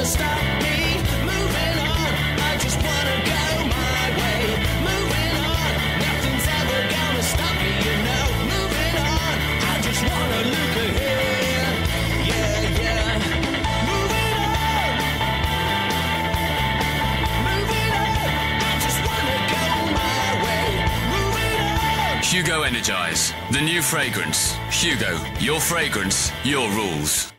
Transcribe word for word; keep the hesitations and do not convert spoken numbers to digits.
stop me. Moving on, I just wanna go my way. Moving on, nothing's ever gonna stop me, you know. Moving on, I just wanna look ahead. Yeah, yeah. Moving on. Moving on, I just wanna go my way. Moving on. Hugo Energize, the new fragrance. Hugo, your fragrance, your rules.